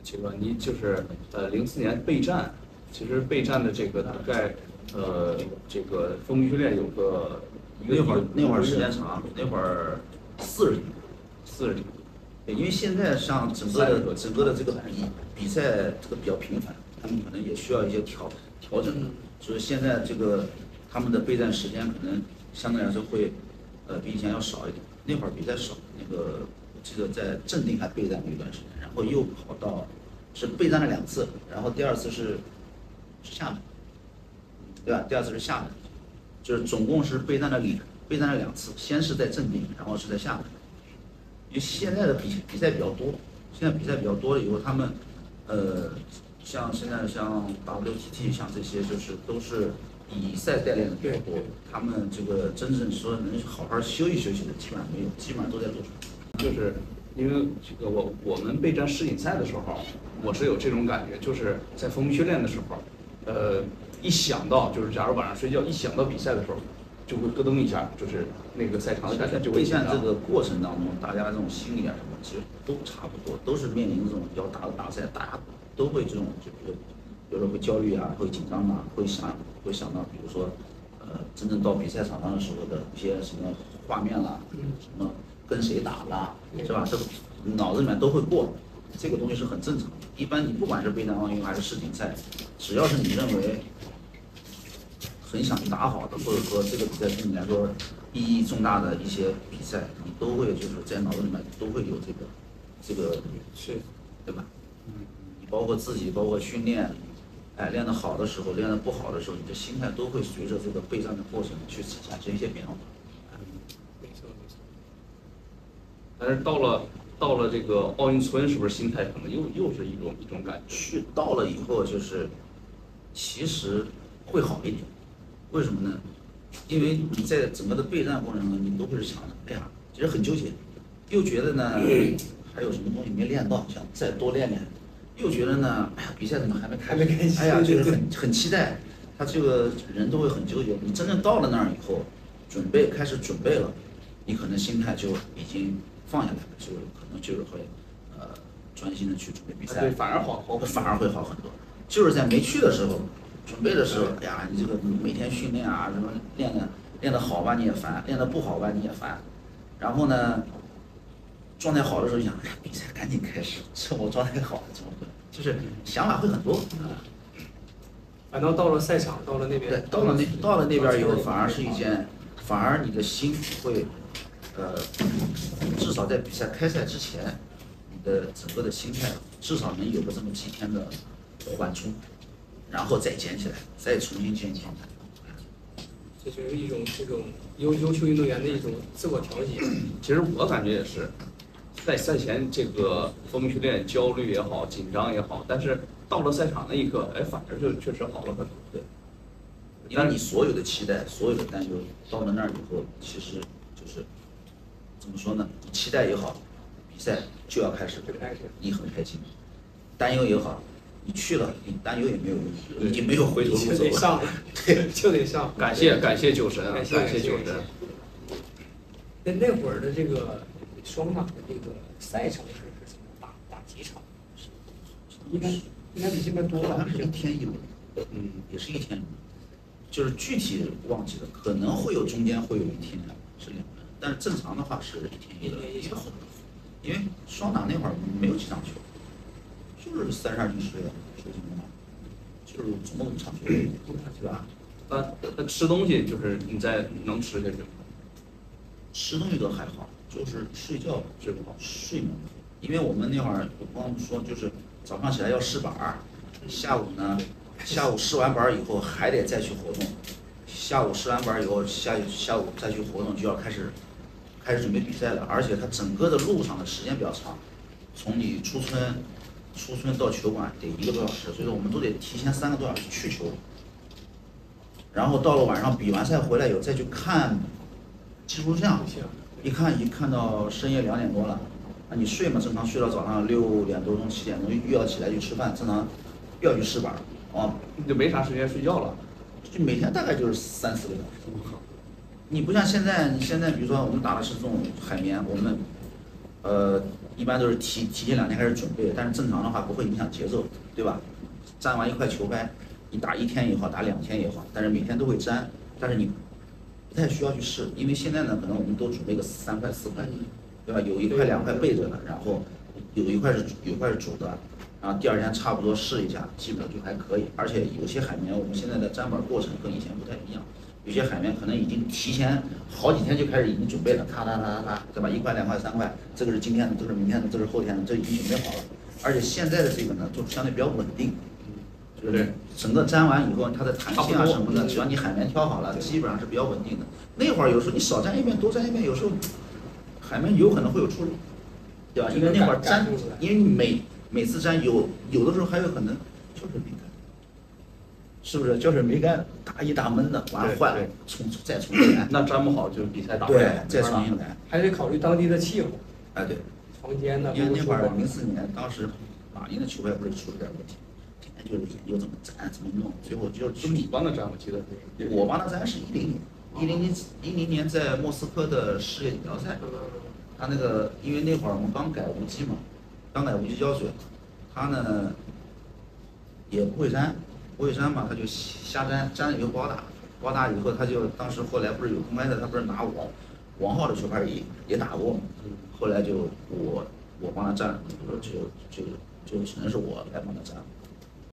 这个你就是04年备战，其实备战的这个大概这个风兵训练有个那会儿时间长，那会儿40天 ，40天。 对，因为现在像整个的这个比赛这个比较频繁，他们可能也需要一些调整，所以现在这个他们的备战时间可能相对来说会比以前要少一点。那会儿比赛少，那个我记得在正定还备战了一段时间，然后又跑到是备战了2次，然后第2次是厦门，对吧？第2次是厦门，就是总共是备战了2次，先是在正定，然后是在厦门。因为现在的比赛比较多，现在比赛比较多了以后，他们像现在像 WTT 像这些就是都是以赛代练的比较多，他们这个真正说能好好休息休息的基本上没有，基本上都在做船。 就是因为这个我们备战世锦赛的时候，我是有这种感觉，就是在风兵训练的时候，一想到就是假如晚上睡觉一想到比赛的时候，就会咯噔一下，就是那个赛场的感觉就会备紧张。 战这个过程当中，大家这种心理啊什么，其实都差不多，都是面临这种比较大的大赛，大家都会这种就是有时候会焦虑啊，会紧张啊，会想到比如说真正到比赛场上的时候的一些什么画面啦，什么跟谁打啦，是吧？这脑子里面都会过，这个东西是很正常的。一般你不管是备战奥运还是世锦赛，只要是你认为很想去打好的，或者说这个比赛对你来说意义重大的一些比赛，你都会就是在脑子里面都会有这个是， 对吧？你包括自己，包括训练，练得好的时候，练得不好的时候，你的心态都会随着这个备战的过程去产生一些变化。 没错没错。但是到了这个奥运村，是不是心态可能又是一种感觉？ 去到了以后，就是其实会好一点。为什么呢？因为你在整个的备战过程中，你都会是想着，哎呀，其实很纠结，又觉得呢还有什么东西没练到，想再多练练，又觉得呢，哎呀，比赛怎么还没开始？哎呀，就是很期待，他这个人都会很纠结。你真正到了那儿以后，开始准备了，你可能心态就已经放下来了，就可能就是会专心的去准备比赛， 对，反而会好很多。就是在没去的时候。准备的时候，哎呀，你这个每天训练啊，什么练得好吧你也烦，练得不好吧你也烦，然后呢，状态好的时候想，哎呀，比赛赶紧开始，趁我状态好，怎么会？就是想法会很多啊。 反倒到了赛场，到了那边， 对，到了那边以后，反而你的心会，至少在比赛开赛之前，你的整个的心态至少能有个这么几天的缓冲。然后再捡起来，再重新建立状态。 这就是一种这种优秀运动员的一种自我调节。 其实我感觉也是，在赛前这个风兵训练焦虑也好，紧张也好，但是到了赛场那一刻，哎，反而就确实好了很多。 对，因为你所有的期待、所有的担忧，到了那儿以后，其实就是怎么说呢？你期待也好，比赛就要开始，你很开心；担忧也好。你去了，你担忧也没有用，已经没有回头路走了。 对，就得上。 感谢酒神啊，感谢酒神。 那会儿的这个双马的这个赛程是怎么打几场？应该比这边多吧？ 好像是1天1轮，也是1天1轮，就是具体忘记了，可能会有中间会有1天是2轮，但是正常的话是1天1轮。因为双打那会儿没有几场球。就是32进10的水平嘛，就是总共5场球，对吧？ 那吃东西就是你能吃下去吗？ 吃东西都还好，就是睡觉睡不好，睡眠不好。因为我们那会儿我刚刚说，就是早上起来要试板儿，下午试完板儿以后还得再去活动，下午试完板儿以后下午再去活动就要开始准备比赛了，而且它整个的路上的时间比较长，从你出村到球馆得1个多小时，所以说我们都得提前3个多小时去球。然后到了晚上比完赛回来以后再去看记录像，一看到深夜2点多了，那你睡嘛，正常睡到早上6点多钟7点钟又要起来去吃饭，正常又要去试板， 你就没啥时间睡觉了， 就每天大概就是3、4个小时。你不像现在，你现在比如说我们打的是这种海绵，我们一般都是提前2天开始准备，但是正常的话不会影响节奏，对吧？粘完一块球拍，你打1天也好，打2天也好，但是每天都会粘，但是你不太需要去试，因为现在呢，可能我们都准备个3块4块，对吧？有1块2块备着的，然后有一块是煮的，然后第2天差不多试一下，基本上就还可以。而且有些海绵，我们现在的粘板过程跟以前不太一样，有些海绵可能已经提前好几天就开始已经准备了，哒，对吧？1块2块3块，这个是今天的，这是明天的，这是后天的，这已经准备好了。而且现在的这个呢，就相对比较稳定，就是整个粘完以后，它的弹性啊什么的，只要你海绵挑好了，基本上是比较稳定的。那会儿有时候你少粘一遍，多粘一遍，有时候海绵有可能会有出入，对吧？因为那会儿粘，因为你每次粘有的时候还有可能就是没干，是不是？就是没干，打一打闷的，完了坏了，再重新来， 那粘不好就比赛打不了。 对，再重新来， 还得考虑当地的气候。 哎对， 房间的。 因为那会儿04年，当时马林的球拍不是出了点问题，天天就是研究怎么粘怎么弄，最后就你帮他粘，我记得是。 我帮他粘是10年在莫斯科的世界锦标赛，他那个因为那会儿我们刚改无机嘛，刚改无机胶水，他呢也不会粘嘛，他就瞎粘，粘了以后不好打，不好打以后他就当时后来不是有公开赛，他不是拿王浩的球拍也打过嘛，后来就我帮他粘，就只能是我来帮他粘。